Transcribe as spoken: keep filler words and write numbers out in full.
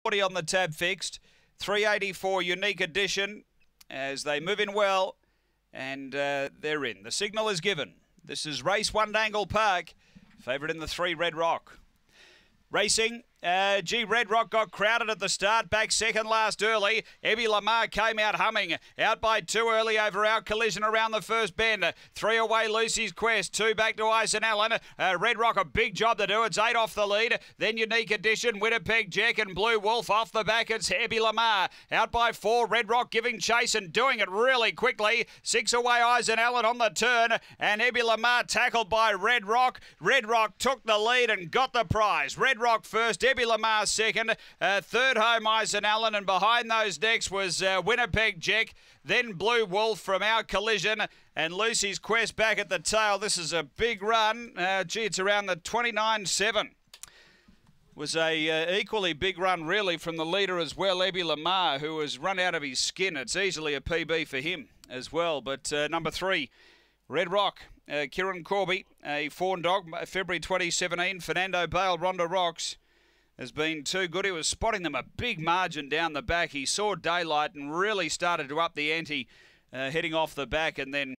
forty on the tab fixed. three eighty-four Unique Edition as they move in well. And uh, they're in. The signal is given. This is race one, Dangle Park. Favourite in the three, Red Rock. Racing, uh, G Red Rock got crowded at the start, back second last early. Ebby Lamar came out humming, out by two early over our collision around the first bend. Three away, Lucy's Quest, two back to Ison Allen. Uh, Red Rock, a big job to do, it's eight off the lead. Then Unique Edition, Winnipeg Jack and Blue Wolf off the back, it's Ebby Lamar. Out by four, Red Rock giving chase and doing it really quickly. Six away, Ison Allen on the turn, and Ebby Lamar tackled by Red Rock. Red Rock took the lead and got the prize. Red Rock first, Ebby Lamar second, uh, third home Ison Allen, and behind those next was uh, Winnipeg Jack, then Blue Wolf from our collision, and Lucy's Quest back at the tail. This is a big run. Uh, gee, it's around the twenty-nine seven. Was a uh, equally big run really from the leader as well, Ebby Lamar, who has run out of his skin. It's easily a P B for him as well. But uh, number three, Red Rock. Uh, Kieran Corby, a fawn dog, February twenty seventeen. Fernando Bale, Ronda Rocks, has been too good. He was spotting them a big margin down the back. He saw daylight and really started to up the ante uh, heading off the back, and then